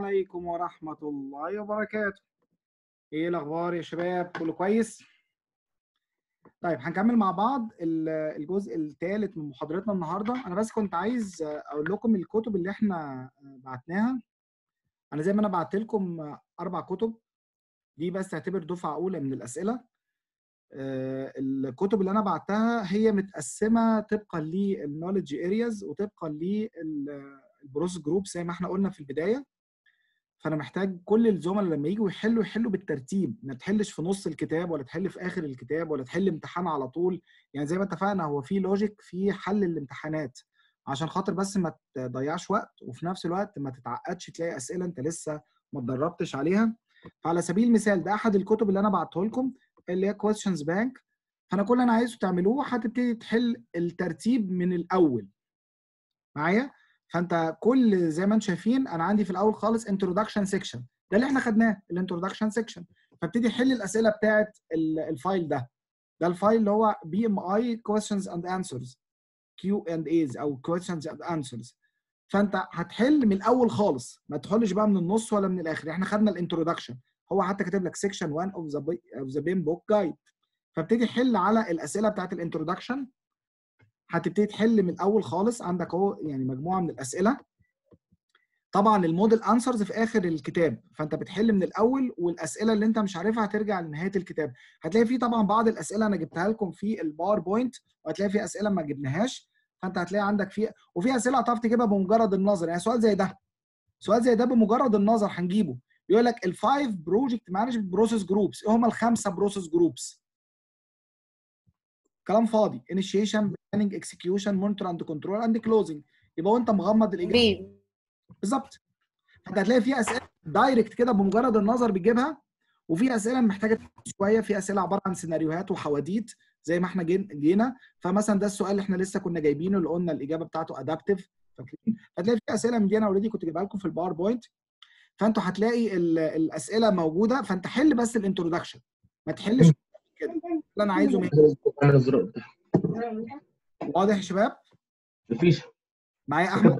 عليكم ورحمة الله وبركاته. ايه الاخبار يا شباب؟ كله كويس؟ طيب هنكمل مع بعض الجزء الثالث من محاضرتنا النهارده. انا بس كنت عايز اقول لكم الكتب اللي احنا بعتناها. انا زي ما انا بعت لكم 4 كتب، دي بس تعتبر دفعة اولى من الاسئلة. الكتب اللي انا بعتها هي متقسمة طبقا للنولج ارياز وطبقا للبروسيس جروب زي ما احنا قلنا في البداية. فانا محتاج كل الزملاء لما يجوا يحلوا بالترتيب، ما تحلش في نص الكتاب ولا تحل في اخر الكتاب ولا تحل امتحان على طول. يعني زي ما اتفقنا هو في لوجيك في حل الامتحانات عشان خاطر بس ما تضيعش وقت، وفي نفس الوقت ما تتعقدش تلاقي اسئله انت لسه ما اتدربتش عليها. فعلى سبيل المثال ده احد الكتب اللي انا بعته لكم اللي هي كويستشنز بانك. فانا كل اللي انا عايزه تعملوه هتبتدي تحل الترتيب من الاول معايا. فانت كل زي ما انتم شايفين انا عندي في الاول خالص انتروداكشن سيكشن، ده اللي احنا خدناه الانتروداكشن سيكشن. فابتدي احل الاسئله بتاعت الفايل ده الفايل اللي هو BMI questions and answers Q&A's او questions and answers. فانت هتحل من الاول خالص، ما تحلش بقى من النص ولا من الاخر. احنا خدنا الانتروداكشن، هو حتى كاتب لك سيكشن 1 of the BIM book guide. فابتدي حل على الاسئله بتاعت الانتروداكشن. هتبتدي تحل من الاول خالص، عندك اهو يعني مجموعه من الاسئله. طبعا الموديل انسرز في اخر الكتاب، فانت بتحل من الاول، والاسئله اللي انت مش عارفها هترجع لنهايه الكتاب. هتلاقي فيه طبعا بعض الاسئله انا جبتها لكم في الباوربوينت، وهتلاقي في اسئله ما جبناهاش. فانت هتلاقي عندك فيه، وفي اسئله هتعرف تجيبها بمجرد النظر. يعني سؤال زي ده بمجرد النظر هنجيبه. بيقول لك الفايف بروجكت مانجمنت بروسيس جروبس، ايه هم الخمسه بروسيس جروبس؟ كلام فاضي. انيشيشن، بلاننج، اكسكيوشن، مونيتور اند كنترول اند كلوزنج. يبقى وانت مغمض الاجابه بالظبط. فانت هتلاقي في اسئله دايركت كده بمجرد النظر بتجيبها، وفي اسئله محتاجه شويه، في اسئله عباره عن سيناريوهات وحواديت زي ما احنا جينا. فمثلا ده السؤال اللي احنا لسه كنا جايبينه اللي قلنا الاجابه بتاعته ادابتيف، فاكرين؟ هتلاقي في اسئله من دي انا اوريدي كنت جايبها لكم في الباوربوينت. فانتوا هتلاقي الاسئله موجوده، فانت حل بس الانترودكشن، ما تحلش كده. اللي انا عايزه منك واضح يا شباب؟ مفيش معايا احمد؟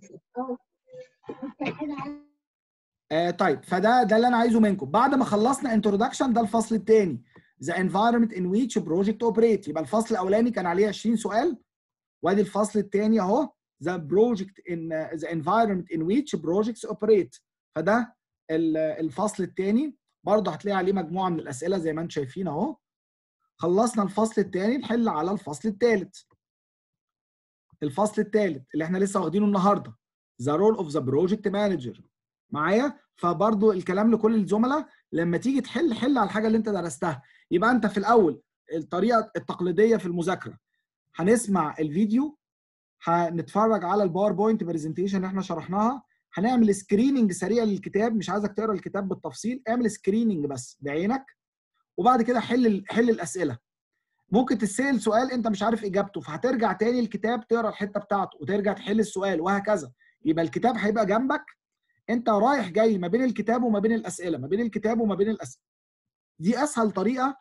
طيب فده اللي انا عايزه منكم. بعد ما خلصنا انترودكشن ده الفصل الثاني the environment in which project operate. يبقى الفصل الاولاني كان عليه 20 سؤال، وادي الفصل الثاني اهو the environment in which projects operate. فده الفصل الثاني برضه هتلاقي عليه مجموعه من الاسئله زي ما انتم شايفين اهو. خلصنا الفصل الثاني نحل على الفصل الثالث. الفصل الثالث اللي احنا لسه واخدينه النهارده the role of the project manager معايا. فبرضو الكلام لكل الزملاء، لما تيجي حل على الحاجه اللي انت درستها. يبقى انت في الاول الطريقه التقليديه في المذاكره هنسمع الفيديو، هنتفرج على الباوربوينت برزنتيشن اللي احنا شرحناها، هنعمل سكريننج سريع للكتاب. مش عايزك تقرا الكتاب بالتفصيل، اعمل سكريننج بس بعينك، وبعد كده حل الاسئله. ممكن تسأل سؤال انت مش عارف اجابته، فهترجع تاني الكتاب تقرا الحته بتاعته وترجع تحل السؤال وهكذا. يبقى الكتاب هيبقى جنبك، انت رايح جاي ما بين الكتاب وما بين الاسئله، ما بين الكتاب وما بين الاسئله. دي اسهل طريقه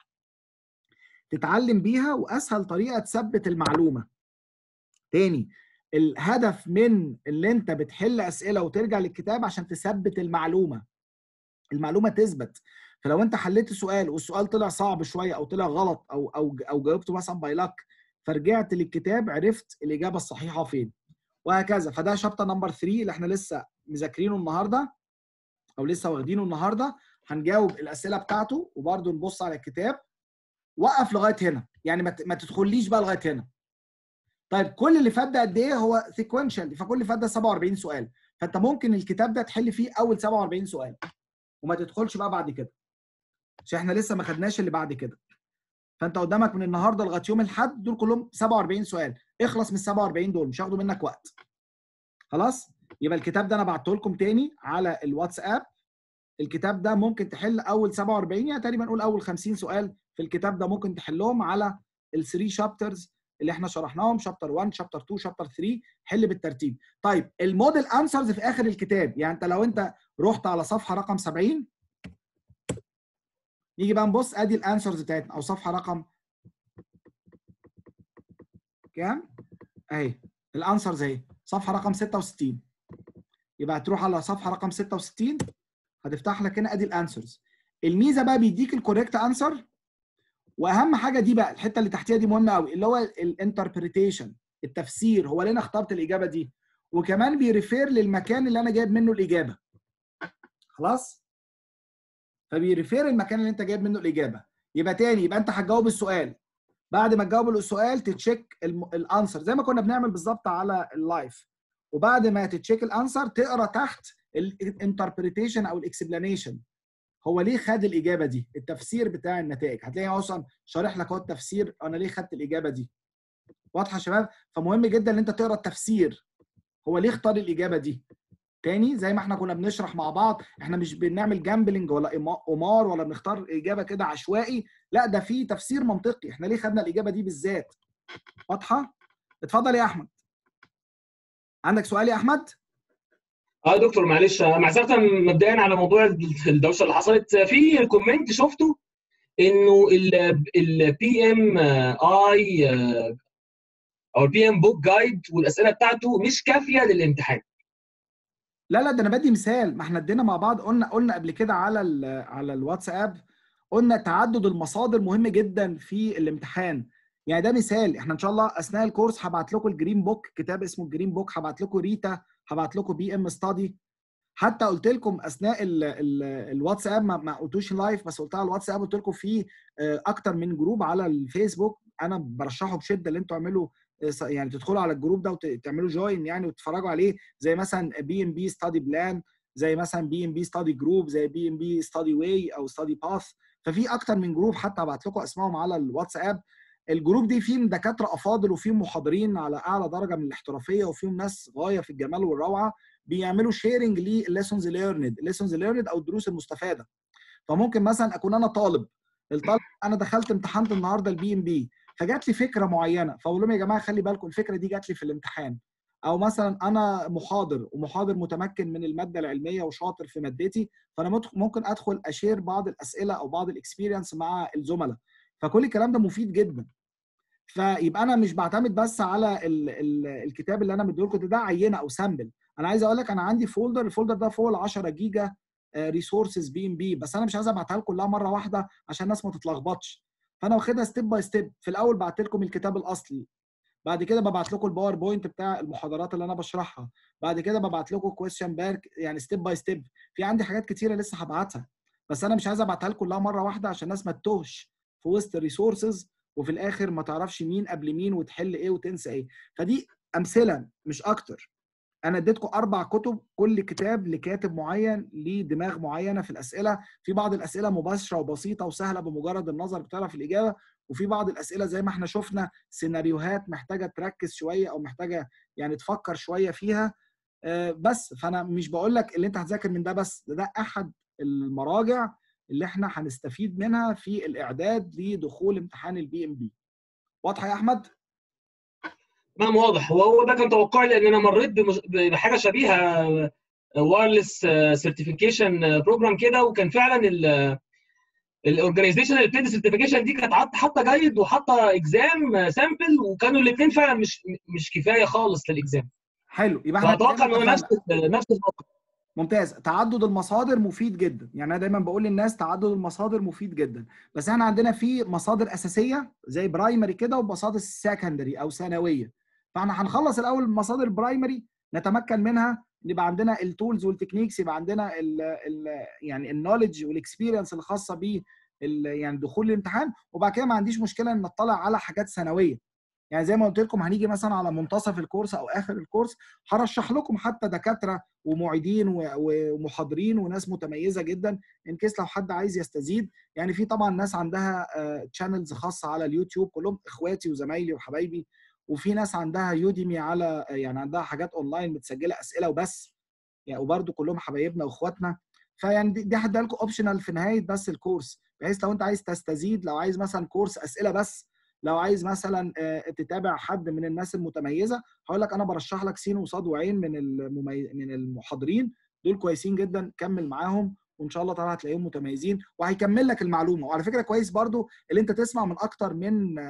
تتعلم بيها واسهل طريقه تثبت المعلومه. تاني، الهدف من اللي انت بتحل اسئله وترجع للكتاب عشان تثبت المعلومه تثبت. فلو انت حليت سؤال والسؤال طلع صعب شويه او طلع غلط او جاوبته مثلا باي لك، فرجعت للكتاب عرفت الاجابه الصحيحه فين وهكذا. فده شابتر نمبر 3 اللي احنا لسه مذاكرينه النهارده او لسه واخدينه النهارده. هنجاوب الاسئله بتاعته وبرده نبص على الكتاب. وقف لغايه هنا، يعني ما تدخليش بقى لغايه هنا. طيب كل اللي فات ده قد ايه؟ هو سيكونشال، فكل اللي فات ده 47 سؤال. فانت ممكن الكتاب ده تحل فيه اول 47 سؤال وما تدخلش بقى بعد كده، عشان احنا لسه ما خدناش اللي بعد كده. فانت قدامك من النهارده لغايه يوم الاحد دول كلهم 47 سؤال، اخلص من ال 47 دول، مش هياخدوا منك وقت. خلاص؟ يبقى الكتاب ده انا بعته لكم تاني على الواتساب. الكتاب ده ممكن تحل اول 47، يعني تقريبا نقول اول 50 سؤال في الكتاب ده ممكن تحلهم على ال3 شابترز اللي احنا شرحناهم، شابتر 1 شابتر 2 شابتر 3. حل بالترتيب. طيب الموديل انسرز في اخر الكتاب، يعني انت لو انت رحت على صفحه رقم 70، نيجي بقى نبص ادي الانسرز بتاعتنا، او صفحه رقم كام اهي الانسرز اهي، صفحه رقم 66. يبقى هتروح على صفحه رقم 66 هتفتح لك هنا ادي الانسرز. الميزه بقى بيديك الكوريكت انسر، واهم حاجه دي بقى الحته اللي تحتيها دي مهمه قوي، اللي هو الانتربريتيشن، التفسير، هو ليه انا اخترت الاجابه دي، وكمان بيريفير للمكان اللي انا جايب منه الاجابه. خلاص؟ فبيريفير المكان اللي انت جايب منه الاجابه. يبقى تاني، يبقى انت هتجاوب السؤال، بعد ما تجاوب السؤال تتشيك الانسر زي ما كنا بنعمل بالظبط على اللايف، وبعد ما تتشيك الانسر تقرا تحت الانتربريتيشن او الاكسبلانيشن، هو ليه خد الاجابه دي، التفسير بتاع النتائج. هتلاقي اصلا شارح لك اهو التفسير، انا ليه خدت الاجابه دي. واضحه يا شباب؟ فمهم جدا ان انت تقرا التفسير، هو ليه اختار الاجابه دي. تاني زي ما احنا كنا بنشرح مع بعض، احنا مش بنعمل جامبلنج ولا قمار ولا بنختار اجابه كده عشوائي، لا ده في تفسير منطقي، احنا ليه خدنا الاجابه دي بالذات. واضحه؟ اتفضل يا احمد. عندك سؤال يا احمد؟ اه يا دكتور معلش، معذره مبدئيا على موضوع الدوشه اللي حصلت في كومنت شفته، انه البي ام اي او البي ام بوك جايد والاسئله بتاعته مش كافيه للامتحان. لا ده انا بدي مثال، ما احنا ادينا مع بعض، قلنا قبل كده على الواتساب، قلنا تعدد المصادر مهم جدا في الامتحان. يعني ده مثال، احنا ان شاء الله اثناء الكورس هبعت لكم الجرين بوك، كتاب اسمه الجرين بوك، هبعت لكم ريتا، هبعت لكم بي ام ستادي. حتى قلت لكم اثناء الواتساب، ما قلتوش لايف بس قلتها على الواتساب، قلت لكم في اكتر من جروب على الفيسبوك انا برشحه بشده ان انتوا تعملوا، يعني تدخلوا على الجروب ده وتعملوا جوين يعني وتتفرجوا عليه، زي مثلا بي ام بي ستادي بلان، زي مثلا بي ام بي ستادي جروب، زي بي ام بي ستادي واي او ستادي باث. ففي اكتر من جروب، حتى هبعت لكم اسمائهم على الواتساب. الجروب دي فيهم دكاتره افاضل وفيهم محاضرين على اعلى درجه من الاحترافيه وفيهم ناس غايه في الجمال والروعه، بيعملوا شيرنج للليسونز ليرند او الدروس المستفاده. فممكن مثلا اكون انا طالب، انا دخلت امتحنت النهارده البي ام بي، فجات لي فكره معينه، فاقول لهم يا جماعه خلي بالكم الفكره دي جات لي في الامتحان. او مثلا انا محاضر متمكن من الماده العلميه وشاطر في مادتي، فانا ممكن ادخل اشير بعض الاسئله او بعض الاكسبيرينس مع الزملاء. فكل الكلام ده مفيد جدا. فيبقى انا مش بعتمد بس على الكتاب اللي انا مديه لكم ده عينه او سامبل. انا عايز اقول لك انا عندي الفولدر ده فوق ال 10 جيجا ريسورسز بي ام بي، بس انا مش عايز ابعتها لكم كلها مره واحده عشان الناس ما تتلخبطش. فانا واخدها ستيب باي ستيب، في الاول بعت لكم الكتاب الاصلي، بعد كده ببعت لكم الباوربوينت بتاع المحاضرات اللي انا بشرحها، بعد كده ببعت لكم كويستشن بانك، يعني ستيب باي ستيب. في عندي حاجات كتيره لسه هبعتها، بس انا مش عايز ابعتها لكم كلها مره واحده عشان الناس ما تتوهش في وسط الريسورسز، وفي الاخر ما تعرفش مين قبل مين وتحل ايه وتنسى ايه. فدي امثله مش اكتر. انا اديتكم 4 كتب، كل كتاب لكاتب معين ليه دماغ معينه في الاسئله، في بعض الاسئله مباشره وبسيطه وسهله بمجرد النظر بتعرف الاجابه، وفي بعض الاسئله زي ما احنا شفنا سيناريوهات محتاجه تركز شويه او محتاجه يعني تفكر شويه فيها. بس فانا مش بقول لك اللي انت هتذاكر من ده بس، ده احد المراجع اللي احنا هنستفيد منها في الاعداد لدخول امتحان البي ام بي. واضحه يا احمد؟ نعم واضح، وهو ده كان توقعي لان انا مريت بحاجه شبيهه، وايرلس سيرتيفيكيشن بروجرام كده، وكان فعلا الاورجنايزيشن اللي بتدي سيرتيفيكيشن دي كانت حاطه جايد وحاطه اكزام سامبل، وكانوا الاثنين فعلا مش كفايه خالص للاكزام. حلو، يبقى احنا فاتوقع تاني انه اتفقنا. نفس الموقف. ممتاز. تعدد المصادر مفيد جدا، يعني انا دايما بقول للناس تعدد المصادر مفيد جدا، بس احنا عندنا في مصادر اساسيه زي برايمري كده ومصادر سكندري او ثانويه. فاحنا هنخلص الاول مصادر برايمري نتمكن منها، يبقى عندنا التولز والتكنيكس، يبقى عندنا يعني النولج والاكسبيرينس الخاصه ب يعني دخول الامتحان، وبعد كده ما عنديش مشكله ان نطلع على حاجات ثانويه. يعني زي ما قلت لكم هنيجي مثلا على منتصف الكورس او اخر الكورس هرشح لكم حتى دكاتره ومعيدين ومحاضرين وناس متميزه جدا، ان كيس لو حد عايز يستزيد. يعني في طبعا ناس عندها تشانلز خاصه على اليوتيوب، كلهم اخواتي وزمايلي وحبايبي، وفي ناس عندها يوديمي، على يعني عندها حاجات اونلاين متسجله اسئله وبس، يعني وبرده كلهم حبايبنا واخواتنا. فيعني دي هديها لكم اوبشنال في نهايه بس الكورس، بحيث لو انت عايز تستزيد، لو عايز مثلا كورس اسئله بس، لو عايز مثلا تتابع حد من الناس المتميزه، هقول لك انا برشح لك سين وصاد وعين من المحاضرين دول كويسين جدا، كمل معاهم وان شاء الله تعالى هتلاقيهم متميزين وهيكمل لك المعلومه. وعلى فكره كويس برضو اللي انت تسمع من اكتر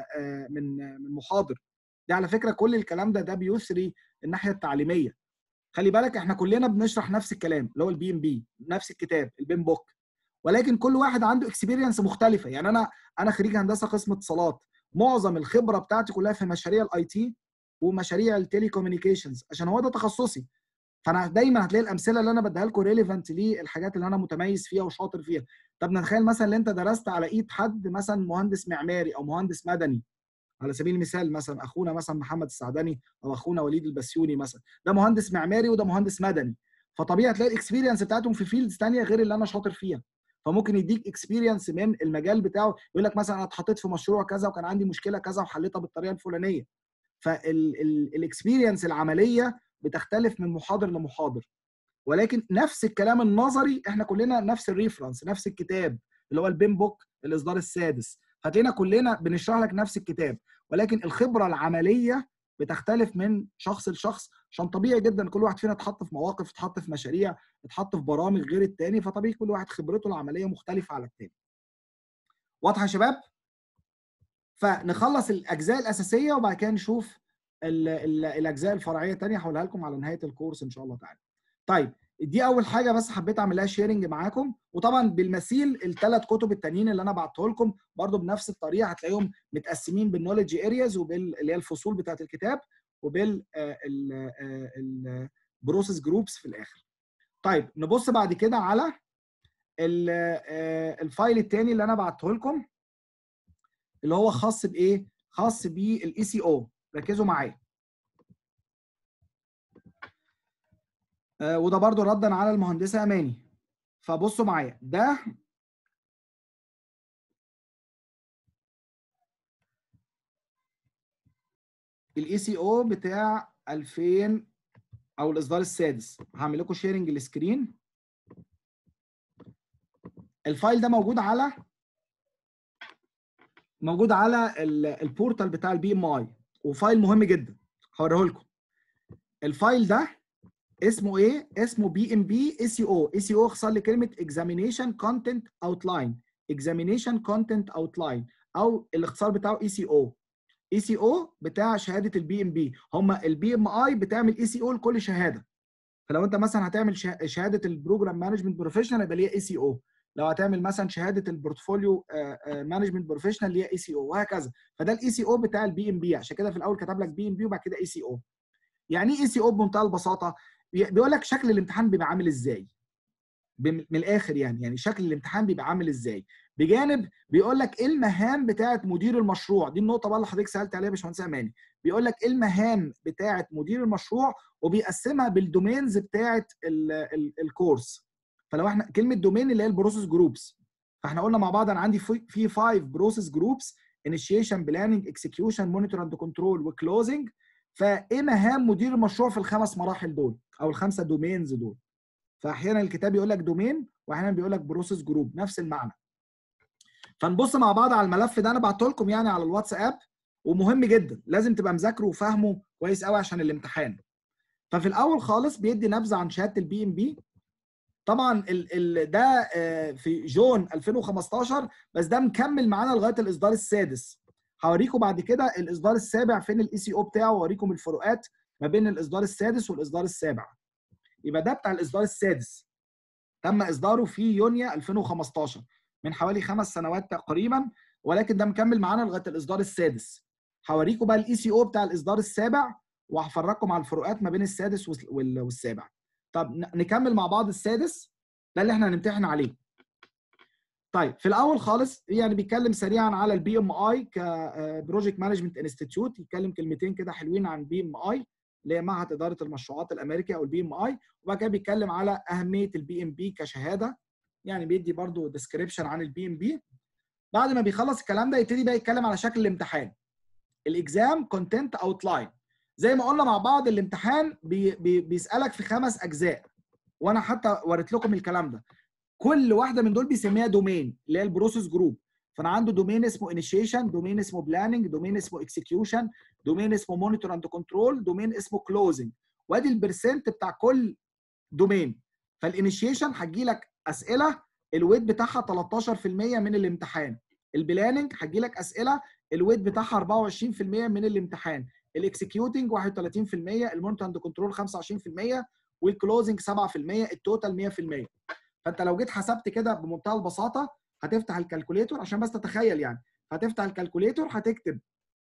من محاضر، دي على فكره كل الكلام ده بيثري الناحيه التعليميه. خلي بالك احنا كلنا بنشرح نفس الكلام اللي هو البي ام بي، نفس الكتاب البيم بوك، ولكن كل واحد عنده اكسبيرينس مختلفه. يعني انا خريج هندسه قسم اتصالات، معظم الخبره بتاعتي كلها في مشاريع الاي تي ومشاريع التيلي كوميونيكيشنز عشان هو ده تخصصي. فانا دايما هتلاقي الامثله اللي انا بديها لكم ريليفنت للحاجات اللي انا متميز فيها وشاطر فيها. طب نتخيل مثلا ان انت درست على ايد حد مثلا مهندس معماري او مهندس مدني، على سبيل المثال مثلا اخونا مثلا محمد السعدني او اخونا وليد البسيوني مثلا، ده مهندس معماري وده مهندس مدني، فطبيعي تلاقي الاكسبيرينس بتاعتهم في فيلدز ثانيه غير اللي انا شاطر فيها. فممكن يديك اكسبيرينس من المجال بتاعه، يقول لك مثلا انا اتحطيت في مشروع كذا وكان عندي مشكله كذا وحليتها بالطريقه الفلانيه. فالاكسبيرينس العمليه بتختلف من محاضر لمحاضر، ولكن نفس الكلام النظري احنا كلنا نفس الريفرنس، نفس الكتاب اللي هو البيم بوك الاصدار السادس، هتلاقينا كلنا بنشرح لك نفس الكتاب، ولكن الخبره العمليه بتختلف من شخص لشخص، عشان طبيعي جدا كل واحد فينا اتحط في مواقف، اتحط في مشاريع، اتحط في برامج غير التاني، فطبيعي كل واحد خبرته العمليه مختلفه على التاني. واضحه يا شباب؟ فنخلص الاجزاء الاساسيه وبعد كده نشوف الاجزاء الفرعيه الثانيه، هقولها لكم على نهايه الكورس ان شاء الله تعالى. طيب دي اول حاجه بس حبيت اعمل لها شيرنج معاكم، وطبعا بالمثيل الثلاث كتب التانيين اللي انا بعته لكم برده بنفس الطريقه هتلاقيهم متقسمين بالنولج ارياز اللي هي الفصول بتاعه الكتاب وبال البروسيس جروبس في الاخر. طيب نبص بعد كده على الفايل الثاني اللي انا بعته لكم اللي هو خاص بايه؟ خاص بالاي سي او. ركزوا معايا. وده برضو ردا على المهندسه اماني. فبصوا معايا، ده الاي سي او بتاع 2000 او الاصدار السادس. هعمل لكم شيرنج السكرين. الفايل ده موجود على البورتال بتاع البي ام اي، وفايل مهم جدا هوريه لكم. الفايل ده اسمه ايه؟ اسمه بي ام بي اي سي او. اي سي او اختصار لكلمه اكزامينيشن كونتنت اوتلاين. اكزامينيشن كونتنت اوتلاين، او الاختصار بتاعه اي سي او. اي سي او بتاع شهاده البي ام بي. هم البي ام اي بتعمل اي سي او لكل شهاده. فلو انت مثلا هتعمل شهاده البروجرام مانجمنت بروفيشنال يبقى ليها اي سي او. لو هتعمل مثلا شهاده البورتفوليو مانجمنت بروفيشنال ليها اي سي او، وهكذا. فده الاي سي او بتاع البي ام بي، عشان كده في الاول كتب لك بي ام بي وبعد كده اي سي او. يعني ايه اي سي او بمنتهى البساطه؟ بيقول لك شكل الامتحان بيبقى عامل ازاي. من الاخر يعني شكل الامتحان بيبقى عامل ازاي. بجانب بيقول لك ايه المهام بتاعه مدير المشروع. دي النقطه بقى اللي حضرتك سالت عليها يا باشمهندس اماني. بيقول لك ايه المهام بتاعه مدير المشروع، وبيقسمها بالدومينز بتاعه الكورس. فلو احنا كلمه دومين اللي هي البروسيس جروبس، فاحنا قلنا مع بعض انا عندي في 5 بروسيس جروبس: انيشيشن، بلاننج، اكسكيوشن، مونيتور اند كنترول، وكلوزنج. فايه مهام مدير المشروع في ال5 مراحل دول او ال5 دومينز دول؟ فاحيانا الكتاب يقول لك دومين واحيانا بيقول لك بروسيس جروب، نفس المعنى. فنبص مع بعض على الملف ده، انا بعته لكم يعني على الواتساب، ومهم جدا لازم تبقى مذاكره وفاهمه كويس قوي عشان الامتحان. ففي الاول خالص بيدي نبذه عن شهاده البي ام بي. طبعا ده في جون 2015، بس ده مكمل معانا لغايه الاصدار السادس. هوريكم بعد كده الاصدار السابع فين الاي سي او بتاعه، واوريكم الفروقات ما بين الاصدار السادس والاصدار السابع. يبقى ده بتاع الاصدار السادس، تم اصداره في يونيو 2015، من حوالي 5 سنوات تقريبا، ولكن ده مكمل معانا لغايه الاصدار السادس. هوريكم بقى الاي سي او بتاع الاصدار السابع، وهفرجكم على الفروقات ما بين السادس والسابع. طب نكمل مع بعض السادس، ده اللي احنا هنمتحن عليه. طيب في الاول خالص يعني بيتكلم سريعا على البي ام اي كبروجكت مانجمنت انستيتيوت، يتكلم كلمتين كده حلوين عن بي ام اي اللي هي معهد اداره المشروعات الامريكي او البي ام اي، وبعد كده بيتكلم على اهميه البي ام بي كشهاده، يعني بيدي برضو ديسكريبشن عن البي ام بي. بعد ما بيخلص الكلام ده يبتدي بقى يتكلم على شكل الامتحان، الاكزام كونتنت اوتلاين. زي ما قلنا مع بعض الامتحان بيسالك في 5 اجزاء، وانا حتى وريت لكم الكلام ده. كل واحده من دول بيسميها دومين اللي هي البروسيس جروب. فانا عنده دومين اسمه انيشيشن، دومين اسمه بلاننج، دومين اسمه اكسكيوشن، دومين اسمه مونيتور اند كنترول، دومين اسمه كلوزنج، وادي البرسنت بتاع كل دومين. فالانيشيشن هتجي لك اسئله الويت بتاعها 13% من الامتحان. البلاننج هتجي لك اسئله الويت بتاعها 24% من الامتحان. الاكسكيوتنج 31%، المونيتور اند كنترول 25%، والكلوزنج 7%، التوتال 100%. فانت لو جيت حسبت كده بمنتهى البساطه هتفتح الكالكوليتور عشان بس تتخيل يعني، هتفتح الكالكوليتور هتكتب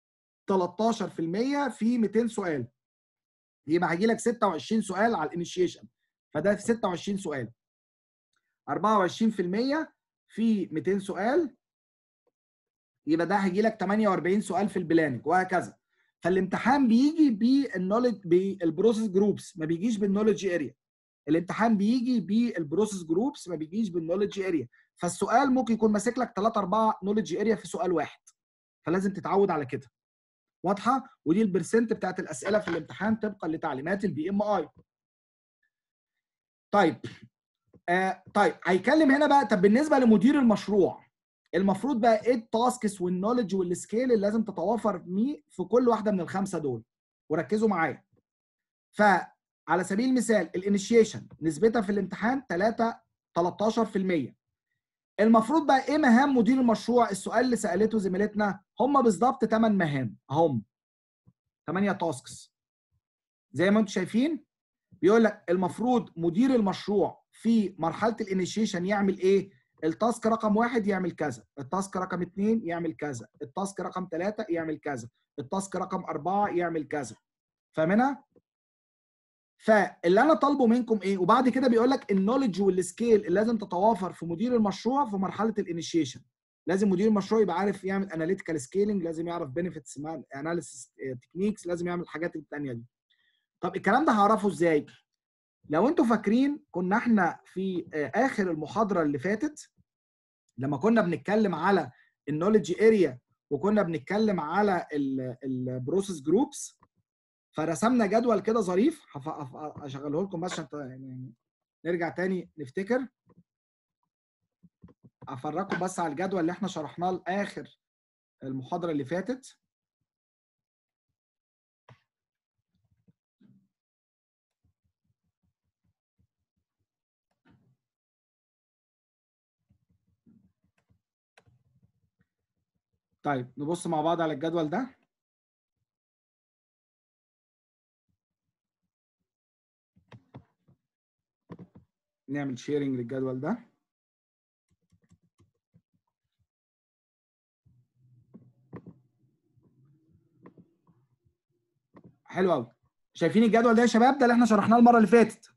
13% في 200 سؤال، يبقى هيجي لك 26 سؤال على الانيشيشن، فده في 26 سؤال. 24% في 200 سؤال يبقى ده هيجي لك 48 سؤال في البلاننج، وهكذا. فالامتحان بيجي بالنولج بالبروسيس جروبس، ما بيجيش بالنولج اريا. الامتحان بيجي بالبروسيس جروبس، ما بيجيش بالنولج اريا. فالسؤال ممكن يكون ماسك لك 3 4 نولج اريا في سؤال واحد، فلازم تتعود على كده. واضحه؟ ودي البرسنت بتاعت الاسئله في الامتحان طبقا لتعليمات البي ام اي. طيب طيب هيكلم هنا بقى، طب بالنسبه لمدير المشروع المفروض بقى ايه التاسكس والنولج والسكيل اللي لازم تتوافر في كل واحده من الخمسه دول، وركزوا معايا. فعلى سبيل المثال الانيشيشن نسبتها في الامتحان 13%. المفروض بقى ايه مهام مدير المشروع؟ السؤال اللي سالته زميلتنا هم بالظبط 8 مهام اهم، 8 تاسكس زي ما انتم شايفين. بيقول لك المفروض مدير المشروع في مرحله الانيشيشن يعمل ايه؟ التاسك رقم 1 يعمل كذا، التاسك رقم 2 يعمل كذا، التاسك رقم 3 يعمل كذا، التاسك رقم 4 يعمل كذا. فاهمينها؟ فاللي انا طالبه منكم ايه؟ وبعد كده بيقول لك النولج والسكيل اللي لازم تتوافر في مدير المشروع في مرحله الانيشيشن. لازم مدير المشروع يبقى عارف يعمل اناليتيكال سكيلينج، لازم يعرف بنفيتس اناليسيس تكنيكس، لازم يعمل الحاجات الثانيه دي. طب الكلام ده هعرفه ازاي؟ لو انتوا فاكرين كنا احنا في اخر المحاضره اللي فاتت لما كنا بنتكلم على النولج اريا وكنا بنتكلم على البروسيس جروبس، فرسمنا جدول كده ظريف هشغله لكم بس عشان يعني نرجع تاني نفتكر. افرجكم بس على الجدول اللي احنا شرحناه لاخر المحاضره اللي فاتت. طيب نبص مع بعض على الجدول ده. نعمل شيرنج للجدول ده. حلو قوي. شايفين الجدول ده يا شباب؟ ده اللي احنا شرحناه المره اللي فاتت.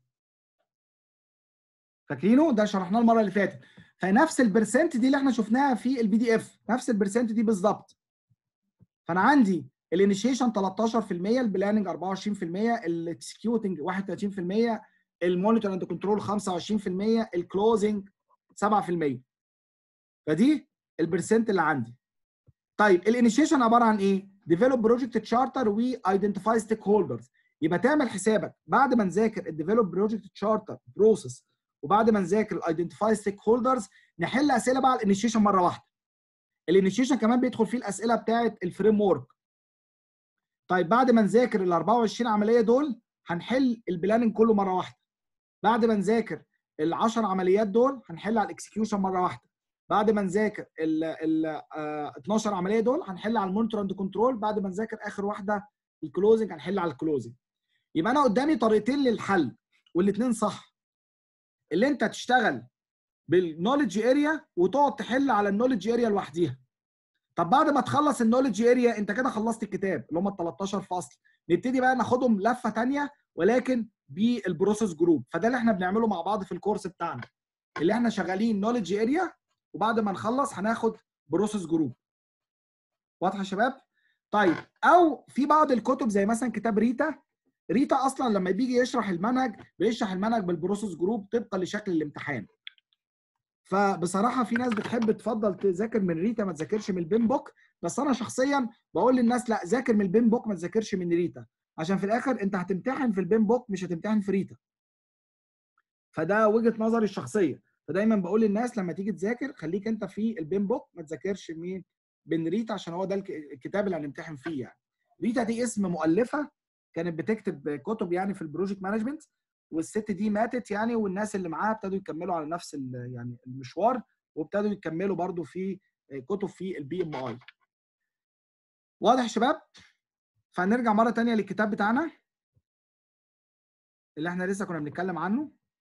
فاكرينه؟ ده شرحناه المره اللي فاتت. فنفس البرسنت دي اللي احنا شفناها في البي دي اف، نفس البرسنت دي بالظبط. فانا عندي الانيشيشن 13%، البلاننج 24%، الاكسكيوتنج 31%، المونيتور اند كنترول 25%، الكلوزنج 7%. فدي البرسنت اللي عندي. طيب الانيشيشن عباره عن ايه؟ ديفلوب بروجكت تشارتر وايدنتيفاي ستيك هولدرز. يبقى تعمل حسابك بعد ما نذاكر الديفلوب بروجكت تشارتر بروسيس وبعد ما نذاكر الايدنتيفاي ستيك هولدرز نحل اسئله بقى على الانيشيشن مره واحده. الانيشيشن كمان بيدخل فيه الاسئله بتاعه الفريم ورك. طيب بعد ما نذاكر ال 24 عمليه دول هنحل البلاننج كله مره واحده. بعد ما نذاكر ال 10 عمليات دول هنحل على الاكسكيوشن مره واحده. بعد ما نذاكر ال 12 عمليه دول هنحل على المونيتور اند كنترول. بعد ما نذاكر اخر واحده الكلوزنج هنحل على الكلوزنج. يبقى انا قدامي طريقتين للحل والاثنين صح. اللي انت تشتغل بالنولج اريا وتقعد تحل على النولج اريا لوحديها. طب بعد ما تخلص النولج اريا انت كده خلصت الكتاب اللي هم ال 13 فصل، نبتدي بقى ناخدهم لفه ثانيه ولكن بالبروسيس جروب. فده اللي احنا بنعمله مع بعض في الكورس بتاعنا، اللي احنا شغالين نولج اريا وبعد ما نخلص هناخد بروسيس جروب. واضحه يا شباب؟ طيب او في بعض الكتب زي مثلا كتاب ريتا اصلا لما بيجي يشرح المنهج بيشرح المنهج بالبروسيس جروب طبقا لشكل الامتحان. فبصراحه في ناس بتحب تفضل تذاكر من ريتا ما تذاكرش من البين بوك، بس انا شخصيا بقول للناس لا، ذاكر من البين بوك ما تذاكرش من ريتا، عشان في الاخر انت هتمتحن في البين بوك مش هتمتحن في ريتا. فده وجهه نظري الشخصيه. فدايما بقول للناس لما تيجي تذاكر خليك انت في البين بوك ما تذاكرش مين بين ريتا، عشان هو ده الكتاب اللي هنمتحن فيه يعني. ريتا دي اسم مؤلفه كانت بتكتب كتب يعني في البروجكت مانجمنت، والست دي ماتت يعني، والناس اللي معاها ابتدوا يكملوا على نفس يعني المشوار وابتدوا يكملوا برضو في كتب في البي ام اي. واضح يا شباب؟ فهنرجع مره ثانيه للكتاب بتاعنا. اللي احنا لسه كنا بنتكلم عنه.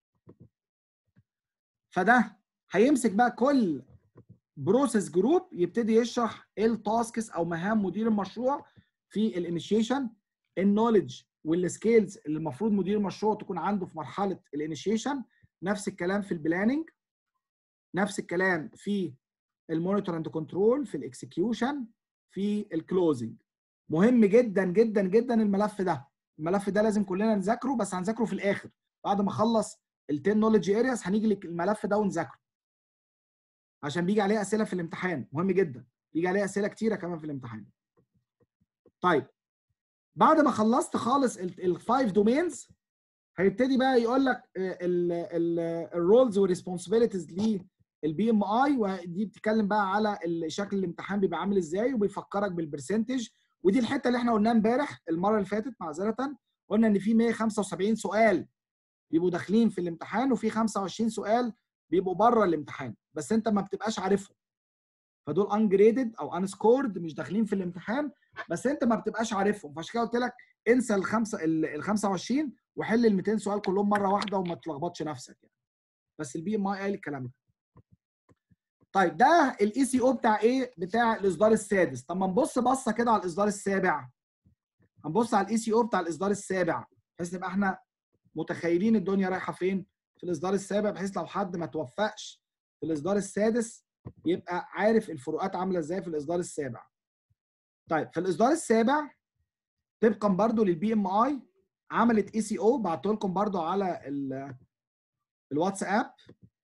فده هيمسك بقى كل بروسيس جروب يبتدي يشرح ايه التاسكس او مهام مدير المشروع في الانيشيشن، النولج والسكيلز اللي المفروض مدير المشروع تكون عنده في مرحله الانيشيشن. نفس الكلام في البلاننج، نفس الكلام في المونيتور اند كنترول، في الاكسكيوشن، في الكلوزنج. مهم جدا جدا جدا الملف ده. الملف ده لازم كلنا نذاكره، بس هنذاكره في الاخر بعد ما اخلص ال10 نولج ارياز. هنيجي للملف ده ونذاكره عشان بيجي عليه اسئله في الامتحان، مهم جدا، بيجي عليه اسئله كتيره كمان في الامتحان. طيب بعد ما خلصت خالص الفايف دومينز، هيبتدي بقى يقول لك الرولز والريسبونسبيلتيز للبي ام اي، ودي بتتكلم بقى على شكل الامتحان بيبقى عامل ازاي، وبيفكرك بالبرسنتج. ودي الحته اللي احنا قلناها امبارح المره اللي فاتت معذره، قلنا ان في 175 سؤال بيبقوا داخلين في الامتحان، وفي 25 سؤال بيبقوا بره الامتحان بس انت ما بتبقاش عارفهم. فدول انجريدد او انسكورد، مش داخلين في الامتحان بس انت ما بتبقاش عارفهم. فعشان كده قلت لك انسى ال 25 وحل ال 200 سؤال كلهم مره واحده وما تلخبطش نفسك يعني. بس البي ام اي قال الكلام ده. طيب ده الاي سي او بتاع ايه؟ بتاع الاصدار السادس. طب ما نبص بصه كده على الاصدار السابع. هنبص على الاي سي او بتاع الاصدار السابع بحيث نبقى احنا متخيلين الدنيا رايحه فين في الاصدار السابع، بحيث لو حد ما توفقش في الاصدار السادس يبقى عارف الفروقات عامله ازاي في الاصدار السابع. طيب في الاصدار السابع طبقا برضو للبي ام اي عملت اي سي او، بعته لكم برضو على الواتساب.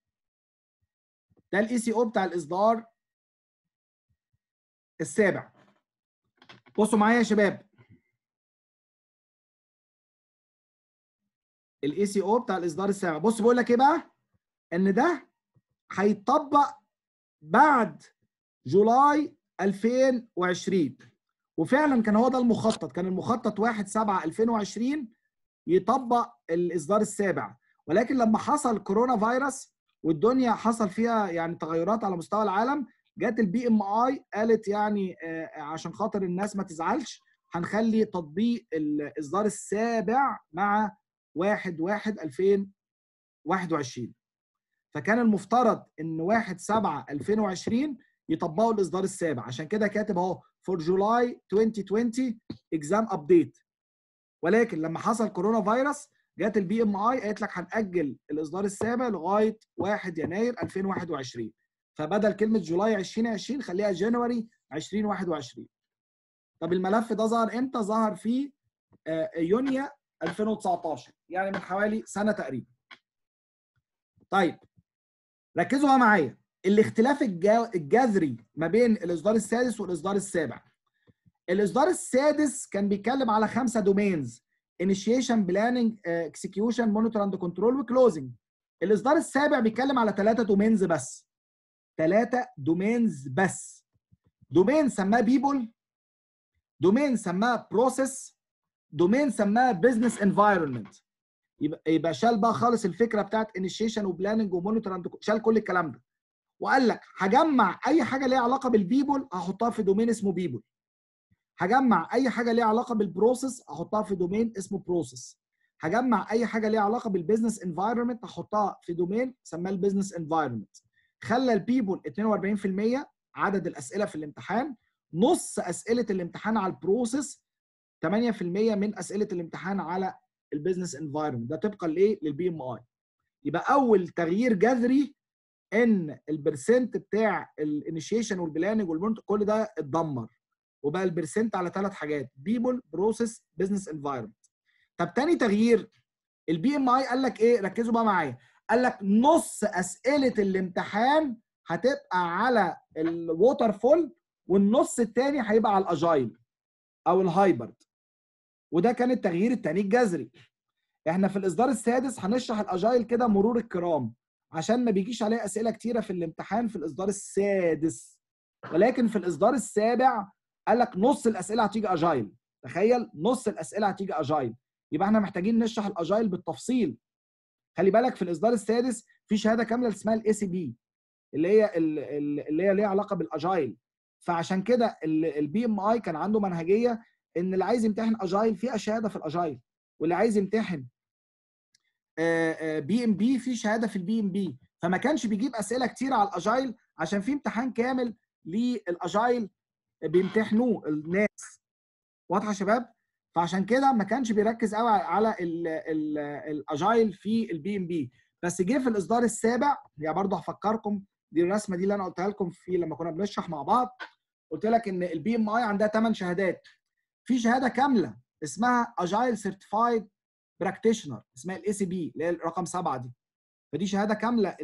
ده الاي سي او بتاع الاصدار السابع. بصوا معايا يا شباب، الاي سي او بتاع الاصدار السابع. بص بقول لك ايه بقى، ان ده هيتطبق بعد جولاي 2020. وفعلا كان هو ده المخطط، كان المخطط 1/7/2020 يطبق الاصدار السابع. ولكن لما حصل كورونا فيروس والدنيا حصل فيها يعني تغيرات على مستوى العالم، جت البي ام اي قالت يعني عشان خاطر الناس ما تزعلش هنخلي تطبيق الاصدار السابع مع 1/1/2021. فكان المفترض ان 1/7/2020 يطبقوا الاصدار السابع. عشان كده كاتب اهو فور جولاي 2020 اكزام ابديت. ولكن لما حصل كورونا فيروس جت البي ام اي قالت لك هنأجل الاصدار السابع لغايه 1 يناير 2021. فبدل كلمه جولاي 2020 خليها جانوري 2021. طب الملف ده ظهر امتى؟ ظهر في يونيو 2019، يعني من حوالي سنه تقريبا. طيب ركزوا بقى معايا، الاختلاف الجذري ما بين الاصدار السادس والاصدار السابع. الاصدار السادس كان بيتكلم على 5 دومينز: initiation planning execution monitor and control وكلوزنج. الاصدار السابع بيتكلم على 3 دومينز بس. 3 دومينز بس. دومين سماه بيبول، دومين سماه بروسيس، دومين سماه بزنس انفايرمنت. يبقى شال بقى خالص الفكره بتاعت انيشيشن وبلاننج ومونيتور اند، شال كل الكلام ده وقال لك هجمع اي حاجه ليها علاقه بالبيبول هحطها في دومين اسمه بيبول، هجمع اي حاجه ليها علاقه بالبروسيس احطها في دومين اسمه بروسيس، هجمع اي حاجه ليها علاقه بالبيزنس انفايرمنت احطها في دومين سماه البيزنس انفايرمنت. خلى البيبول 42% عدد الاسئله في الامتحان، نص اسئله الامتحان على البروسيس، 8% من اسئله الامتحان على البيزنس انفايرمنت. ده طبقا لايه؟ للبي ام اي. يبقى اول تغيير جذري ان البرسنت بتاع الانيشيشن والبلاننج والمونت كل ده اتدمر، وبقى البرسنت على 3 حاجات: بيبول، بروسيس، بزنس انفايرمنت. طب تاني تغيير البي ام اي قال لك ايه؟ ركزوا بقى معايا، قال لك نص اسئله الامتحان هتبقى على الووتر فول والنص التاني هيبقى على الاجايل او الهايبرد. وده كان التغيير التاني الجذري. احنا في الاصدار السادس هنشرح الاجايل كده مرور الكرام عشان ما بيجيش عليه اسئله كتيره في الامتحان في الاصدار السادس. ولكن في الاصدار السابع قال لك نص الاسئله هتيجي اجايل. تخيل، نص الاسئله هتيجي اجايل. يبقى احنا محتاجين نشرح الاجايل بالتفصيل. خلي بالك في الاصدار السادس في شهاده كامله اسمها الاي سي بي اللي هي ليها علاقه بالاجايل. فعشان كده البي ام اي كان عنده منهجيه ان اللي عايز يمتحن اجايل فيها شهاده في الاجايل، واللي عايز يمتحن بي ام بي، في شهاده في البي ام بي، فما كانش بيجيب اسئله كتير على الاجايل عشان في امتحان كامل للاجايل بيمتحنوه الناس. واضحه يا شباب؟ فعشان كده ما كانش بيركز قوي على الاجايل في البي ام بي. بس جه في الاصدار السابع، يعني برضه هفكركم دي الرسمه دي اللي انا قلتها لكم في لما كنا بنشرح مع بعض، قلت لك ان البي ام اي عندها 8 شهادات. في شهاده كامله اسمها اجايل سيرتيفايد براكتيشنر، اسمها الاي سي بي اللي هي رقم 7 دي. فدي شهاده كامله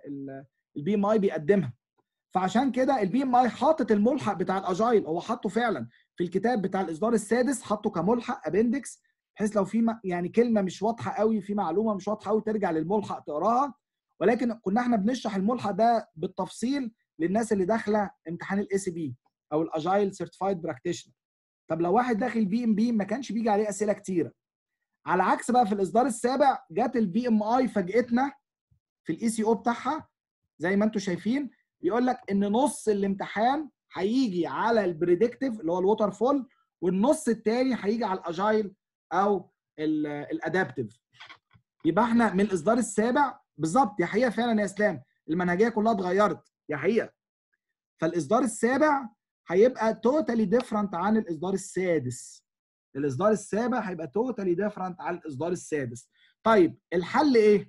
البي ام اي بيقدمها. فعشان كده البي ام اي حاطط الملحق بتاع الاجايل، هو حاطه فعلا في الكتاب بتاع الاصدار السادس، حاطه كملحق ابندكس، بحيث لو في يعني كلمه مش واضحه قوي، في معلومه مش واضحه قوي، ترجع للملحق تقراها. ولكن كنا احنا بنشرح الملحق ده بالتفصيل للناس اللي داخله امتحان الاي سي بي او الاجايل سيرتيفايد براكتيشنر. طب لو واحد داخل بي ام بي ما كانش بيجي عليه اسئله كتيره. على عكس بقى في الاصدار السابع جت البي ام اي فاجئتنا في الاي سي او بتاعها، زي ما انتم شايفين بيقول لك ان نص الامتحان هيجي على البريدكتيف اللي هو الووتر فول، والنص الثاني هيجي على الاجايل او الادابتيف. يبقى احنا من الاصدار السابع بالظبط، يا حقيقه فعلا يا اسلام المنهجيه كلها اتغيرت يا حقيقه. فالاصدار السابع هيبقى توتالي ديفرنت عن الاصدار السادس. الاصدار السابع هيبقى توتالي ديفرنت عن الاصدار السادس. طيب الحل ايه؟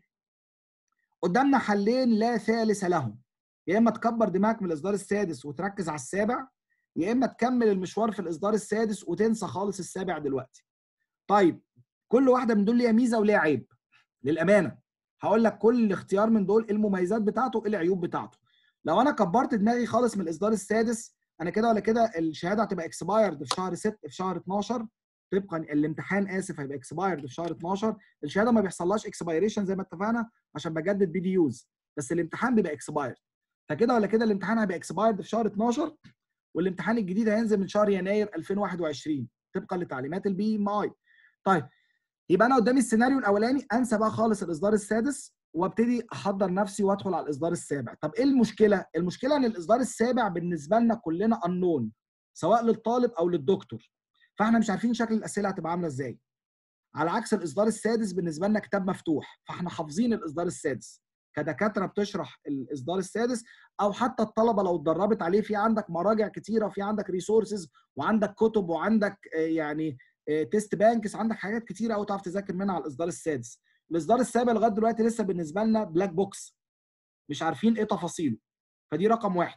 قدامنا حلين لا ثالث لهم، يا اما تكبر دماغك من الاصدار السادس وتركز على السابع، يا اما تكمل المشوار في الاصدار السادس وتنسى خالص السابع دلوقتي. طيب كل واحده من دول ليها ميزه وليها عيب. للامانه هقول لك كل اختيار من دول ايه المميزات بتاعته وايه العيوب بتاعته. لو انا كبرت دماغي خالص من الاصدار السادس، انا كده ولا كده الشهاده هتبقى اكسبايرد في شهر 6 في شهر 12، طبقا الامتحان اسف هيبقى اكسبايرد في شهر 12. الشهاده ما بيحصلهاش اكسبايريشن زي ما اتفقنا عشان بجدد بي دي يوز، بس الامتحان بيبقى اكسبايرد. فكده ولا كده الامتحان هيبقى اكسبايرد في شهر 12، والامتحان الجديد هينزل من شهر يناير 2021 طبقا لتعليمات البي ام اي. طيب يبقى انا قدامي السيناريو الاولاني، انسى بقى خالص الاصدار السادس وابتدي احضر نفسي وادخل على الاصدار السابع. طب ايه المشكله؟ المشكله ان الاصدار السابع بالنسبه لنا كلنا انون، سواء للطالب او للدكتور، فاحنا مش عارفين شكل الاسئله هتبقى عامله ازاي. على عكس الاصدار السادس بالنسبه لنا كتاب مفتوح، فاحنا حافظين الاصدار السادس كدكاتره بتشرح الاصدار السادس، او حتى الطلبه لو اتدربت عليه، في عندك مراجع كتيره وفي عندك ريسورسز وعندك كتب وعندك يعني تيست بانكس، عندك حاجات كتيره قوي تعرف تذاكر منها على الاصدار السادس. الاصدار السابع لغايه دلوقتي لسه بالنسبه لنا بلاك بوكس، مش عارفين ايه تفاصيله. فدي رقم واحد.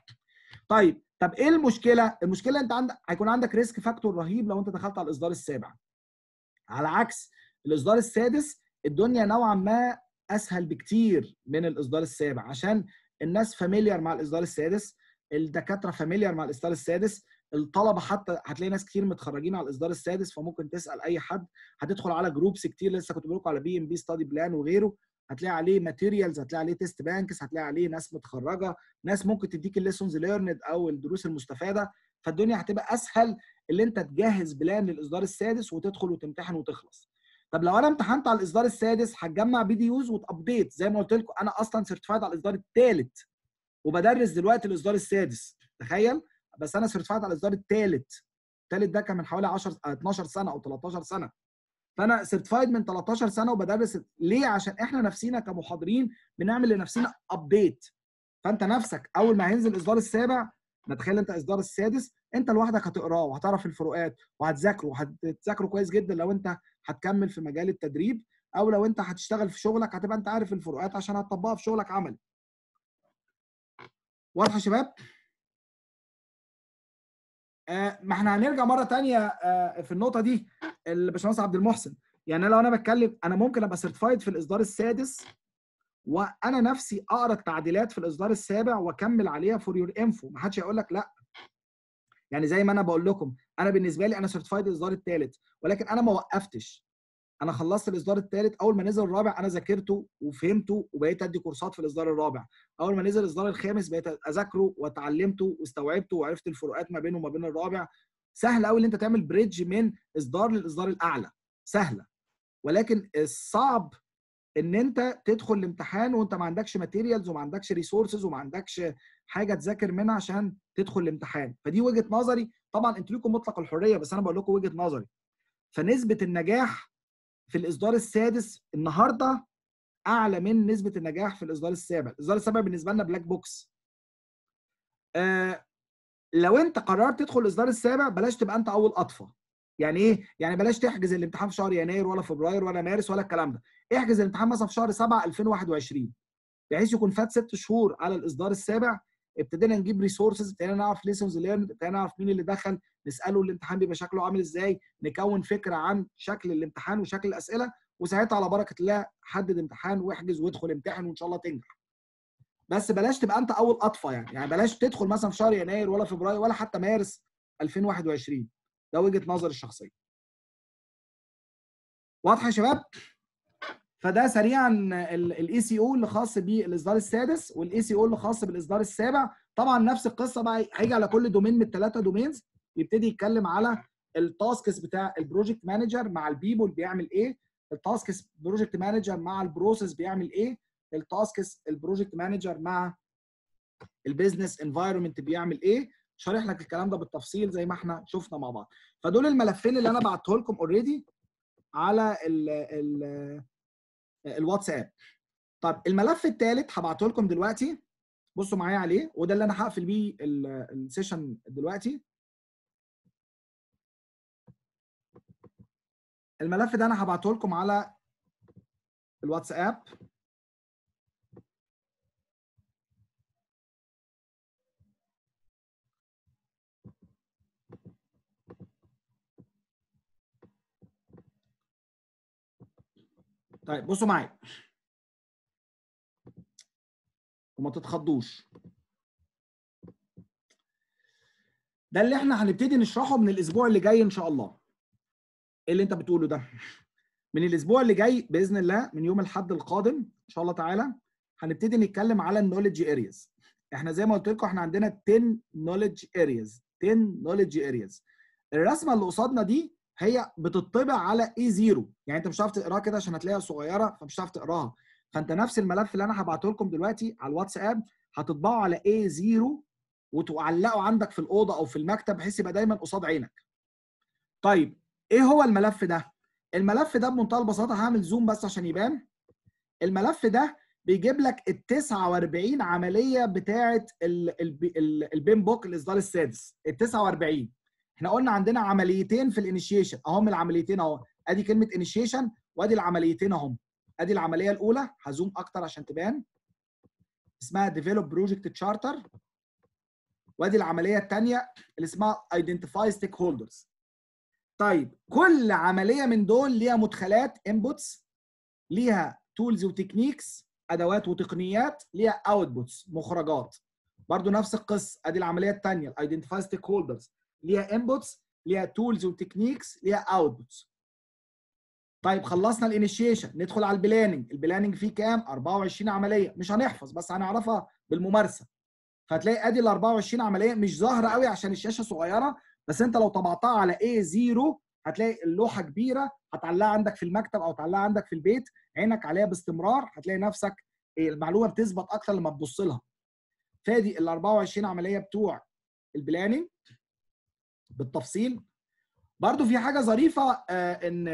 طب ايه المشكله؟ المشكله انت عندك هيكون عندك ريسك فاكتور رهيب لو انت دخلت على الاصدار السابع. على عكس الاصدار السادس الدنيا نوعا ما اسهل بكتير من الاصدار السابع، عشان الناس فاميليار مع الاصدار السادس، الدكاتره فاميليار مع الاصدار السادس، الطلبه حتى هتلاقي ناس كتير متخرجين على الاصدار السادس، فممكن تسال اي حد. هتدخل على جروبس كتير، لسه كنت بقول لكم على بي ام بي ستادي بلان وغيره، هتلاقي عليه ماتيريالز، هتلاقي عليه تيست بانكس، هتلاقي عليه ناس متخرجه، ناس ممكن تديك الليسونز ليرند او الدروس المستفاده. فالدنيا هتبقى اسهل اللي انت تجهز بلان للاصدار السادس وتدخل وتمتحن وتخلص. طب لو انا امتحنت على الاصدار السادس هتجمع بي دي يوز وتابديت، زي ما قلت لكم انا اصلا سيرتيفايد على الاصدار الثالث وبدرس دلوقتي الاصدار السادس، تخيل. بس انا سيرتيفايد على الاصدار الثالث ده كان من حوالي 12 سنه او 13 سنه، فانا سيرتيفايد من 13 سنه وبدرس. ليه؟ عشان احنا نفسينا كمحاضرين بنعمل لنفسنا ابديت. فانت نفسك اول ما هينزل الاصدار السابع، نتخيل انت الاصدار السادس انت لوحدك هتقراه وهتعرف الفروقات وهتذاكره، وهتذاكره كويس جدا لو انت هتكمل في مجال التدريب، او لو انت هتشتغل في شغلك هتبقى انت عارف الفروقات عشان هتطبقها في شغلك عملي. واضح يا شباب؟ ما احنا هنرجع مره ثانيه في النقطه دي الباشمهندس عبد المحسن. يعني لو انا بتكلم انا ممكن ابقى سيرتيفايد في الاصدار السادس وانا نفسي اقرا التعديلات في الاصدار السابع واكمل عليها فور يور انفو، ما حدش هيقول لك لا. يعني زي ما انا بقول لكم انا بالنسبه لي انا سيرتيفايد الاصدار الثالث، ولكن انا ما وقفتش. انا خلصت الاصدار الثالث، اول ما نزل الرابع انا ذاكرته وفهمته وبقيت ادي كورسات في الاصدار الرابع، اول ما نزل الاصدار الخامس بقيت اذاكره وتعلمته واستوعبته وعرفت الفروقات ما بينه وما بين الرابع. سهل قوي ان انت تعمل بريدج من اصدار للاصدار الاعلى، سهله. ولكن الصعب ان انت تدخل الامتحان وانت ما عندكش ماتيريالز وما عندكش ريسورسز وما عندكش حاجه تذاكر منها عشان تدخل الامتحان. فدي وجهه نظري، طبعا انتوا لكم مطلق الحريه بس انا بقول لكم وجهه نظري. فنسبه النجاح في الاصدار السادس النهارده اعلى من نسبه النجاح في الاصدار السابع. الاصدار السابع بالنسبه لنا بلاك بوكس. لو انت قررت تدخل الاصدار السابع بلاش تبقى انت اول اطفى. يعني ايه؟ يعني بلاش تحجز الامتحان في شهر يناير ولا فبراير ولا مارس ولا الكلام ده. احجز الامتحان مثلا في شهر 7 2021 بحيث يكون فات 6 شهور على الاصدار السابع. ابتدينا نجيب ريسورسز، ابتدينا نعرف ليسونز ليرند، ابتدينا نعرف مين اللي دخل، نساله الامتحان بيبقى شكله عامل ازاي، نكون فكره عن شكل الامتحان وشكل الاسئله، وساعتها على بركه الله حدد امتحان واحجز وادخل امتحن وان شاء الله تنجح. بس بلاش تبقى انت اول اطفى، يعني بلاش تدخل مثلا في شهر يناير ولا فبراير ولا حتى مارس 2021. ده وجهه نظري الشخصيه. واضحه يا شباب؟ فده سريعا الاي سي او اللي خاص بالاصدار السادس والاي سي او اللي خاص بالاصدار السابع. طبعا نفس القصه بقى، هيجي على كل دومين من الثلاثه دومينز يبتدي يتكلم على التاسكس بتاع البروجكت مانجر مع البيبول بيعمل ايه، التاسكس بروجكت مانجر مع البروسيس بيعمل ايه، التاسكس البروجكت مانجر مع البيزنس انفايرمنت بيعمل ايه. شارح لك الكلام ده بالتفصيل زي ما احنا شفنا مع بعض. فدول الملفين اللي انا بعته لكم اوريدي على الواتساب. طب الملف الثالث هبعته لكم دلوقتي، بصوا معايا عليه، وده اللي انا هقفل بيه السيشن دلوقتي. الملف ده انا هبعته لكم على الواتساب. طيب بصوا معايا وما تتخضوش. ده اللي احنا هنبتدي نشرحه من الاسبوع اللي جاي ان شاء الله. ايه اللي انت بتقوله ده؟ من الاسبوع اللي جاي باذن الله، من يوم الاحد القادم ان شاء الله تعالى هنبتدي نتكلم على النوليدج ارياز. احنا زي ما قلت لكم احنا عندنا 10 نوليدج ارياز. 10 نوليدج ارياز. الرسمه اللي قصادنا دي هي بتطبع على اي 0، يعني انت مش هتعرف تقراها كده عشان هتلاقيها صغيره فمش هتعرف تقراها. فانت نفس الملف اللي انا هبعته لكم دلوقتي على الواتساب هتطبعه على اي 0 وتعلقه عندك في الاوضه او في المكتب بحيث يبقى دايما قصاد عينك. طيب ايه هو الملف ده؟ الملف ده بمنتهى البساطه هعمل زوم بس عشان يبان. الملف ده بيجيب لك ال 49 عمليه بتاعه البين بوك الاصدار السادس. ال 49 احنا قلنا عندنا عمليتين في الانيشيشن اهم. العمليتين اهو، ادي كلمه انيشيشن وادي العمليتين اهم. ادي العمليه الاولى هزوم اكتر عشان تبان، اسمها ديفلوب بروجكت تشارتر، وادي العمليه الثانيه اللي اسمها ايدنتيفاي ستيك هولدرز. طيب كل عمليه من دول ليها مدخلات انبوتس، ليها تولز وتكنيكس ادوات وتقنيات، ليها اوتبوتس مخرجات. برضو نفس القصه، ادي العمليه الثانيه الايدنتيفاي ستيك هولدرز، ليها انبوتس، ليها تولز وتكنيكس، ليها اوتبوتس. طيب خلصنا الانيشيشن ندخل على البلاننج. البلاننج فيه كام؟ 24 عمليه، مش هنحفظ بس هنعرفها بالممارسه. فهتلاقي ادي ال 24 عمليه مش ظاهره قوي عشان الشاشه صغيره، بس انت لو طبعتها على A0 هتلاقي اللوحه كبيره، هتعلقها عندك في المكتب او تعلقها عندك في البيت، عينك عليها باستمرار، هتلاقي نفسك المعلومه بتثبت اكتر لما تبص لها. فادي ال 24 عمليه بتوع البلاننج بالتفصيل. برضو في حاجه ظريفه ان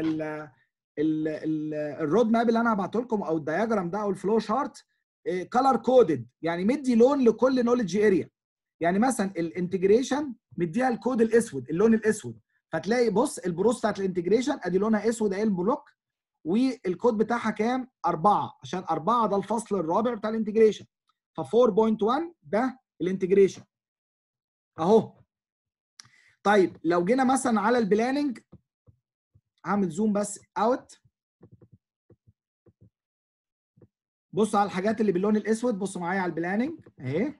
الرود ماب اللي انا هبعته لكم او الدياجرام ده او الفلو شارت كلر كودد، يعني مدي لون لكل نوليدج اريا. يعني مثلا الانتجريشن مديها الكود الاسود، اللون الاسود، فتلاقي بص البروس بتاعت الانتجريشن ادي لونها اسود اهي البلوك، والكود بتاعها كام؟ 4 عشان 4 ده الفصل الرابع بتاع الانتجريشن. ف 4.1 ده الانتجريشن اهو. طيب لو جينا مثلا على البلاننج، هعمل زوم بس اوت، بصوا على الحاجات اللي باللون الاسود، بصوا معايا على البلاننج اهي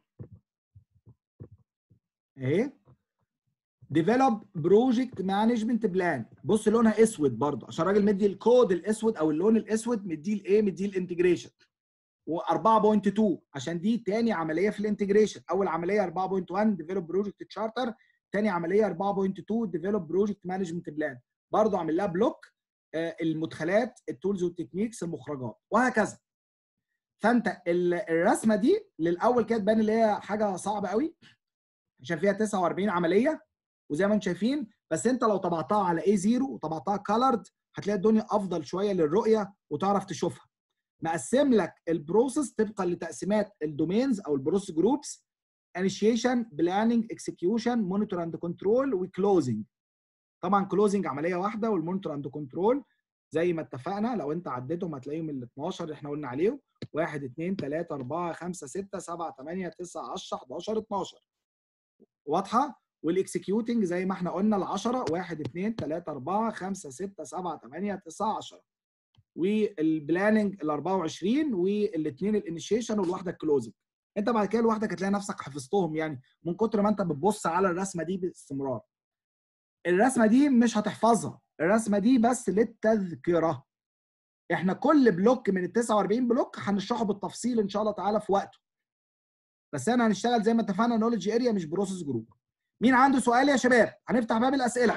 اهي. ديفلوب بروجكت مانجمنت بلان، بص لونها اسود برضه عشان الراجل مدي الكود الاسود او اللون الاسود مديه الايه؟ مديه الانتجريشن. و4.2 عشان دي تاني عمليه في الانتجريشن. اول عمليه 4.1 ديفلوب بروجكت تشارتر، تاني عمليه 4.2 ديفلوب بروجكت مانجمنت بلان، برضه عامل لها بلوك المدخلات التولز والتكنيكس المخرجات وهكذا. فانت الرسمه دي للاول كده تبان اللي هي حاجه صعبه قوي عشان فيها 49 عمليه وزي ما انتم شايفين، بس انت لو طبعتها على A0 وطبعتها كالرد هتلاقي الدنيا افضل شويه للرؤيه وتعرف تشوفها. مقسم لك البروسيس طبقا لتقسيمات الدومينز او البروسيس جروبس: انيشيشن، بلاننج، اكسكيوشن، مونيتور اند كنترول، وكلوزنج. طبعا كلوزنج عمليه واحده، والمونيتور اند كنترول زي ما اتفقنا لو انت عديتهم هتلاقيهم ال 12 اللي احنا قلنا عليهم: 1 2 3 4 5 6 7 8 9 10 11 12. واضحه؟ والاكسكيوتنج زي ما احنا قلنا ال 10: 1 2 3 4 5 6 7 8 9 10. والبلاننج ال 24، والاثنين الانيشيشن، والواحده الكلوزنج. انت بعد كده لوحدك هتلاقي نفسك حفظتهم يعني من كتر ما انت بتبص على الرسمه دي باستمرار. الرسمه دي مش هتحفظها، الرسمه دي بس للتذكره. احنا كل بلوك من ال 49 بلوك هنشرحه بالتفصيل ان شاء الله تعالى في وقته. بس انا هنشتغل زي ما اتفقنا نولج اريا مش بروسيس جروب. مين عنده سؤال يا شباب؟ هنفتح باب الاسئله.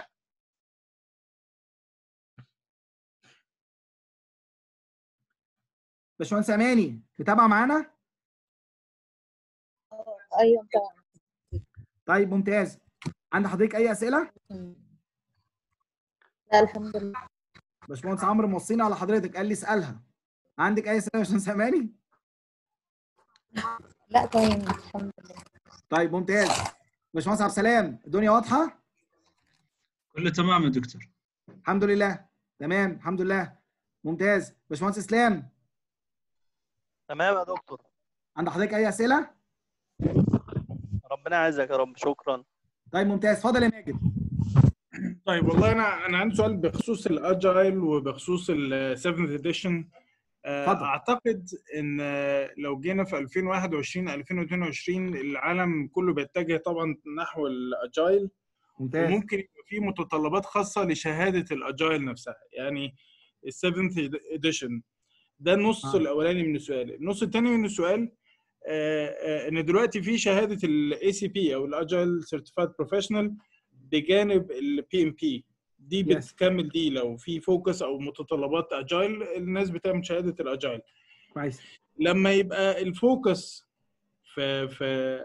باشمهندس اماني متابعه معانا؟ ايوه طبعا. طيب ممتاز. عند حضرتك اي اسئله؟ لا الحمد لله. باشمهندس عمرو موصينا على حضرتك قال لي اسالها. عندك اي اسئله يا باشمهندس اماني؟ لا تمام الحمد لله. طيب ممتاز. باشمهندس عبد السلام الدنيا واضحه؟ كله تمام يا دكتور. الحمد لله. تمام الحمد لله. ممتاز. باشمهندس اسلام تمام يا دكتور. عند حضرتك اي اسئله؟ ربنا يعزك يا رب. شكرا. طيب ممتاز. اتفضل يا ماجد. طيب والله انا عندي سؤال بخصوص الاجايل وبخصوص ال7th اديشن. اعتقد ان لو جينا في 2021 2022 العالم كله بيتجه طبعا نحو الاجايل. ممتاز. وممكن يبقى في متطلبات خاصه لشهاده الاجايل نفسها، يعني ال7th اديشن. ده النص الاولاني من السؤال. النص الثاني من السؤال ان دلوقتي في شهاده الاي سي بي او الاجايل سيرتيفايد بروفيشنال بجانب البي ام بي دي بتكمل دي لو في فوكس او متطلبات اجايل الناس بتعمل شهاده الاجايل. كويس. لما يبقى الفوكس في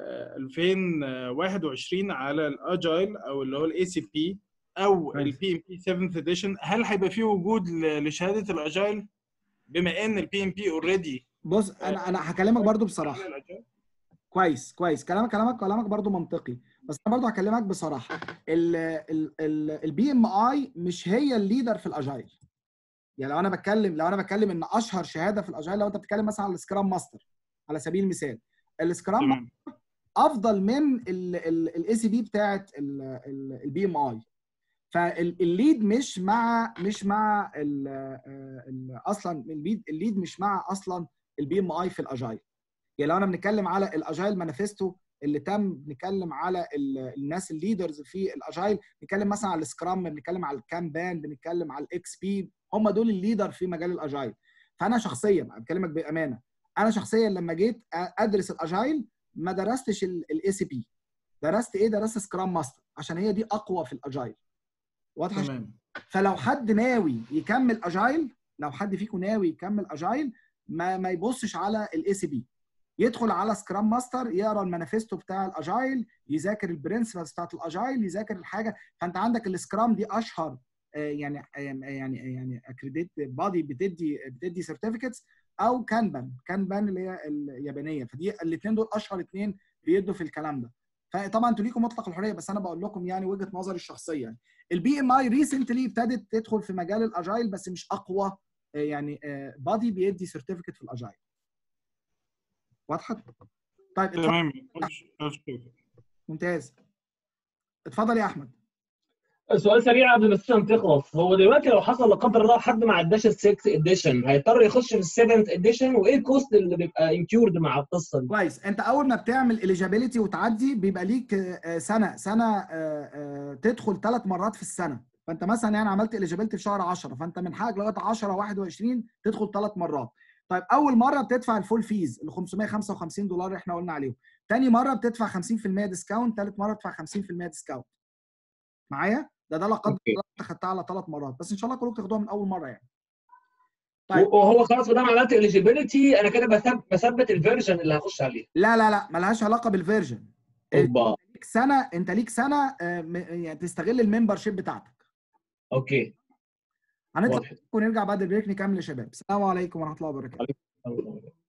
2021 على الاجايل او اللي هو الاي سي بي او البي ام بي 7th اديشن، هل هيبقى في وجود لشهاده الاجايل بما ان البي ام بي اوريدي؟ بص انا هكلمك برضو بصراحه. كويس كلامك برضو منطقي، بس انا برضو هكلمك بصراحه. البي ام اي مش هي الليدر في الاجايل. يعني لو انا بتكلم ان اشهر شهاده في الاجايل، لو انت بتتكلم مثلا على السكرام ماستر على سبيل المثال، السكرام ماستر افضل من الاي سي بي بتاعت البي ام اي. فالليد مش مع اصلا الليد مش مع اصلا البي ام اي في الاجايل. يعني لو انا بنتكلم على الاجايل مانيفستو اللي تم، بنتكلم على الناس الليدرز في الاجايل، بنتكلم مثلا على السكرام، بنتكلم على الكامبان، بنتكلم على الاكس بي، هم دول الليدر في مجال الاجايل. فانا شخصيا بكلمك بامانه، انا شخصيا لما جيت ادرس الاجايل ما درستش الاي سي بي. درست ايه؟ درست سكرام ماستر عشان هي دي اقوى في الاجايل. واضحه؟ تمام. فلو حد ناوي يكمل اجايل، لو حد فيكم ناوي يكمل اجايل، ما يبصش على الاي سي بي، يدخل على سكرام ماستر، يقرا المانيفستو بتاع الاجايل، يذاكر البرنسبلز بتاعت الاجايل، يذاكر الحاجه. فانت عندك السكرام دي اشهر يعني اكريديت بادي بتدي سيرتيفيكتس، او كانبان اللي هي اليابانيه. فدي الاثنين دول اشهر اثنين بيدوا في الكلام ده. فطبعا انتوا ليكم مطلق الحريه، بس انا بقول لكم يعني وجهه نظري الشخصيه. يعني البي ام اي ريسنتلي ابتدت تدخل في مجال الاجايل، بس مش اقوى يعني بادي بيدي سيرتيفيكت في الاجايل. واضحه؟ طيب تمام. ممتاز. اتفضل يا احمد. سؤال سريع قبل ما السيشن تخلص. هو دلوقتي لو حصل لا قدر الله حد ما عداش ال 6 اديشن هيضطر يخش في ال 7 اديشن، وايه الكوست اللي بيبقى انكيورد مع القصه دي؟ كويس. انت اول ما بتعمل اليجابيلتي وتعدي بيبقى ليك سنه تدخل 3 مرات في السنه. فانت مثلا يعني عملت اليجابيلتي في شهر 10، فانت من حقك لغايه 10 21 تدخل 3 مرات. طيب اول مره بتدفع الفول فيز ال $555 اللي احنا قلنا عليهم. ثاني مره بتدفع 50% ديسكاونت. ثالث مره بتدفع 50% ديسكاونت. معايا؟ ده لا قدر الله انت خدتها على 3 مرات، بس ان شاء الله كلكم تاخدوها من اول مره يعني. طيب وهو خلاص ما دام عملت اليجيبيليتي انا كده بثبت الفيرجن اللي هخش عليه؟ لا مالهاش علاقه بالفيرجن. اوبا. انت ليك سنه يعني تستغل الممبر شيب بتاعتك. اوكي. هنطلع ونرجع بعد البريك نكمل يا شباب. السلام عليكم ورحمه الله وبركاته. الله.